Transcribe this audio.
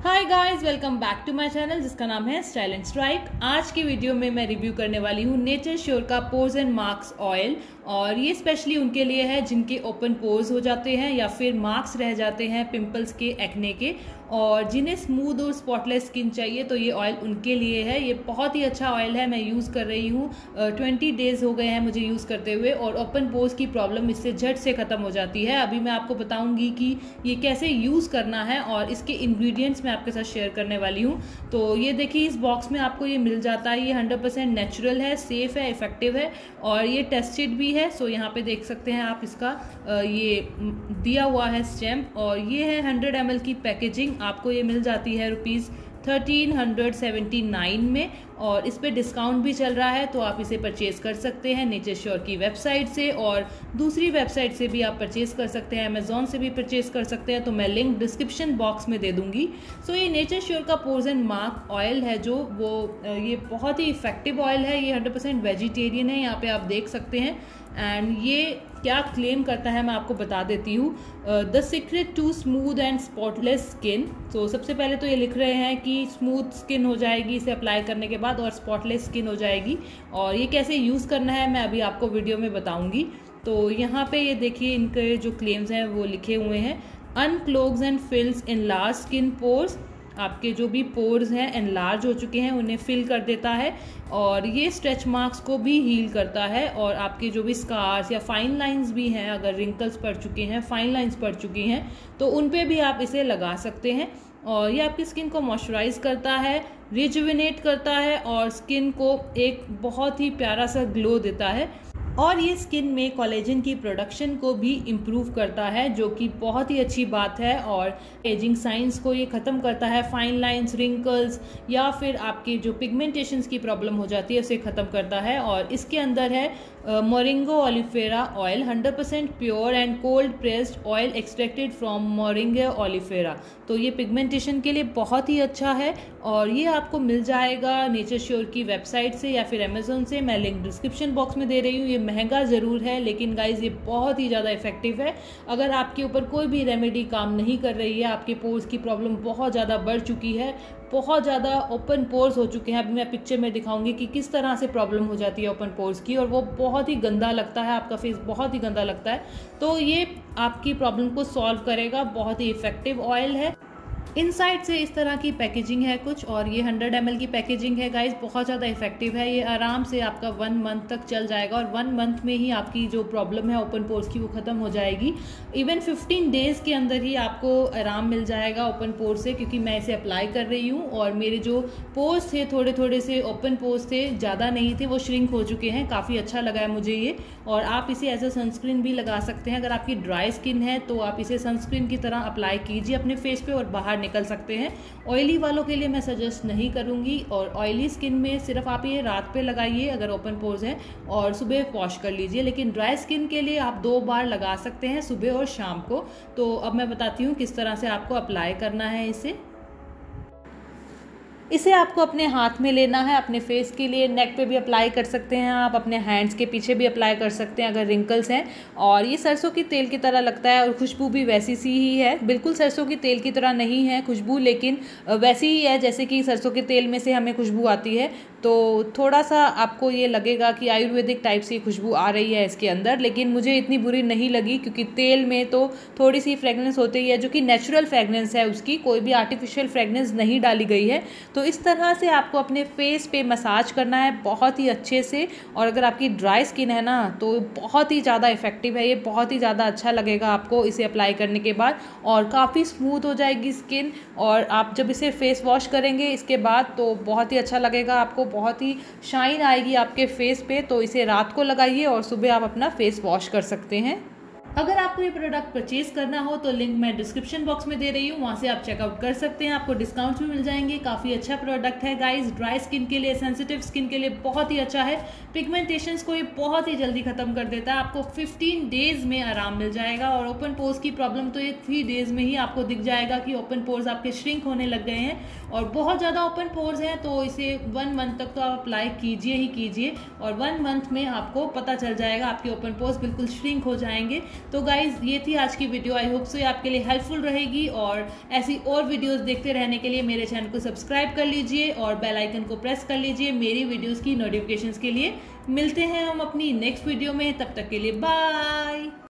Hi guys, welcome back to my channel जिसका नाम है स्टाइल एंड स्ट्राइक। आज की वीडियो में मैं रिव्यू करने वाली हूँ नेचर श्योर का पोर्स एंड मार्क्स ऑयल। और ये स्पेशली उनके लिए है जिनके ओपन पोर्स हो जाते हैं या फिर मार्क्स रह जाते हैं पिंपल्स के, एक्ने के, और जिन्हें स्मूथ और स्पॉटलेस स्किन चाहिए तो ये ऑयल उनके लिए है। ये बहुत ही अच्छा ऑयल है, मैं यूज़ कर रही हूँ। 20 डेज़ हो गए हैं मुझे यूज़ करते हुए और ओपन पोर्स की प्रॉब्लम इससे झट से ख़त्म हो जाती है। अभी मैं आपको बताऊँगी कि ये कैसे यूज़ करना है और इसके इंग्रेडिएंट्स मैं आपके साथ शेयर करने वाली हूँ। तो ये देखिए, इस बॉक्स में आपको ये मिल जाता है। ये 100% नेचुरल है, सेफ़ है, इफेक्टिव है और ये टेस्टेड भी है। सो यहाँ पे देख सकते हैं आप, इसका ये दिया हुआ है स्टैम्प। और ये है 100 ml की पैकेजिंग। आपको ये मिल जाती है ₹1379 में और इस पे डिस्काउंट भी चल रहा है, तो आप इसे परचेज़ कर सकते हैं नेचर श्योर की वेबसाइट से और दूसरी वेबसाइट से भी आप परचेज़ कर सकते हैं, अमेजॉन से भी परचेज़ कर सकते हैं। तो मैं लिंक डिस्क्रिप्शन बॉक्स में दे दूंगी। सो ये नेचर श्योर का पोर्स एंड मार्क ऑयल है जो ये बहुत ही इफेक्टिव ऑयल है। ये 100% वेजिटेरियन है, यहाँ पे आप देख सकते हैं। एंड ये क्या क्लेम करता है मैं आपको बता देती हूँ। The secret to smooth and spotless skin. तो सबसे पहले तो ये लिख रहे हैं कि स्मूथ स्किन हो जाएगी इसे अप्लाई करने के बाद और स्पॉटलेस स्किन हो जाएगी। और ये कैसे यूज़ करना है मैं अभी आपको वीडियो में बताऊंगी। तो यहाँ पे ये देखिए, इनके जो क्लेम्स हैं वो लिखे हुए हैं। Unclogs and fills in large skin pores. आपके जो भी पोर्स हैं एनलार्ज हो चुके हैं उन्हें फिल कर देता है और ये स्ट्रेच मार्क्स को भी हील करता है। और आपके जो भी स्कार्स या फाइन लाइंस भी हैं, अगर रिंकल्स पड़ चुके हैं, फाइन लाइंस पड़ चुकी हैं, तो उन पे भी आप इसे लगा सकते हैं। और ये आपकी स्किन को मॉइस्चराइज करता है, रिजुविनेट करता है और स्किन को एक बहुत ही प्यारा सा ग्लो देता है। और ये स्किन में कोलेजन की प्रोडक्शन को भी इम्प्रूव करता है, जो कि बहुत ही अच्छी बात है। और एजिंग साइंस को ये ख़त्म करता है, फाइन लाइंस, रिंकल्स या फिर आपकी जो पिगमेंटेशंस की प्रॉब्लम हो जाती है उसे ख़त्म करता है। और इसके अंदर है moringa oleifera oil, 100% pure and cold pressed oil extracted from moringa oleifera. तो ये पिगमेंटेशन के लिए बहुत ही अच्छा है और ये आपको मिल जाएगा नेचर श्योर की वेबसाइट से या फिर अमेजोन से। मैं लिंक डिस्क्रिप्शन बॉक्स में दे रही हूँ। ये महंगा ज़रूर है लेकिन गाइज ये बहुत ही ज़्यादा इफेक्टिव है। अगर आपके ऊपर कोई भी रेमेडी काम नहीं कर रही है, आपके पोर्स की प्रॉब्लम बहुत ज़्यादा बढ़ चुकी है, बहुत ज़्यादा ओपन पोर्स हो चुके हैं, अभी मैं पिक्चर में दिखाऊंगी कि किस तरह से प्रॉब्लम हो जाती है ओपन पोर्स की, और वो बहुत ही गंदा लगता है, आपका फेस बहुत ही गंदा लगता है। तो ये आपकी प्रॉब्लम को सॉल्व करेगा। बहुत ही इफेक्टिव ऑयल है। इनसाइड से इस तरह की पैकेजिंग है कुछ, और ये 100 ml की पैकेजिंग है गाइज। बहुत ज़्यादा इफेक्टिव है। ये आराम से आपका 1 मंथ तक चल जाएगा और 1 मंथ में ही आपकी जो प्रॉब्लम है ओपन पोर्स की वो ख़त्म हो जाएगी। इवन 15 डेज़ के अंदर ही आपको आराम मिल जाएगा ओपन पोर्स से, क्योंकि मैं इसे अप्लाई कर रही हूँ और मेरे जो पोर्स थे थोड़े थोड़े से ओपन पोर्स थे, ज़्यादा नहीं थे, वो श्रिंक हो चुके हैं। काफ़ी अच्छा लगा है मुझे ये। और आप इसे एज अ सनस्क्रीन भी लगा सकते हैं। अगर आपकी ड्राई स्किन है तो आप इसे सनस्क्रीन की तरह अप्लाई कीजिए अपने फेस पे और बाहर निकल सकते हैं। ऑयली वालों के लिए मैं सजेस्ट नहीं करूंगी। और ऑयली स्किन में सिर्फ आप ये रात पे लगाइए अगर ओपन पोर्स है, और सुबह वॉश कर लीजिए। लेकिन ड्राई स्किन के लिए आप 2 बार लगा सकते हैं, सुबह और शाम को। तो अब मैं बताती हूँ किस तरह से आपको अप्लाई करना है इसे आपको अपने हाथ में लेना है, अपने फेस के लिए। नेक पे भी अप्लाई कर सकते हैं आप, अपने हैंड्स के पीछे भी अप्लाई कर सकते हैं अगर रिंकल्स हैं। और ये सरसों की तेल की तरह लगता है और खुशबू भी वैसी सी ही है। बिल्कुल सरसों की तेल की तरह नहीं है खुशबू, लेकिन वैसी ही है जैसे कि सरसों के तेल में से हमें खुशबू आती है। तो थोड़ा सा आपको ये लगेगा कि आयुर्वेदिक टाइप से खुशबू आ रही है इसके अंदर, लेकिन मुझे इतनी बुरी नहीं लगी, क्योंकि तेल में तो थोड़ी सी फ्रेगनेंस होती है जो कि नेचुरल फ्रेगनेंस है उसकी, कोई भी आर्टिफिशियल फ्रेगनेंस नहीं डाली गई है। तो इस तरह से आपको अपने फेस पे मसाज करना है बहुत ही अच्छे से। और अगर आपकी ड्राई स्किन है ना, तो बहुत ही ज़्यादा इफेक्टिव है ये, बहुत ही ज़्यादा अच्छा लगेगा आपको इसे अप्लाई करने के बाद, और काफ़ी स्मूथ हो जाएगी स्किन। और आप जब इसे फेस वॉश करेंगे इसके बाद तो बहुत ही अच्छा लगेगा आपको, बहुत ही शाइन आएगी आपके फेस पे। तो इसे रात को लगाइए और सुबह आप अपना फेस वॉश कर सकते हैं। अगर आपको ये प्रोडक्ट परचेज करना हो तो लिंक मैं डिस्क्रिप्शन बॉक्स में दे रही हूँ, वहाँ से आप चेकआउट कर सकते हैं। आपको डिस्काउंट्स भी मिल जाएंगे। काफ़ी अच्छा प्रोडक्ट है गाइस, ड्राई स्किन के लिए, सेंसिटिव स्किन के लिए बहुत ही अच्छा है। पिगमेंटेशंस को ये बहुत ही जल्दी खत्म कर देता है। आपको 15 डेज में आराम मिल जाएगा। और ओपन पोर्स की प्रॉब्लम तो ये 3 डेज में ही आपको दिख जाएगा कि ओपन पोर्स आपके श्रिंक होने लग गए हैं। और बहुत ज़्यादा ओपन पोर्स हैं तो इसे 1 मंथ तक तो आप अप्लाई कीजिए ही कीजिए, और 1 मंथ में आपको पता चल जाएगा आपके ओपन पोर्स बिल्कुल श्रिंक हो जाएंगे। तो गाइज ये थी आज की वीडियो। आई होप सो ये आपके लिए हेल्पफुल रहेगी, और ऐसी और वीडियोस देखते रहने के लिए मेरे चैनल को सब्सक्राइब कर लीजिए और बेल आइकन को प्रेस कर लीजिए मेरी वीडियोस की नोटिफिकेशंस के लिए। मिलते हैं हम अपनी नेक्स्ट वीडियो में, तब तक के लिए बाय।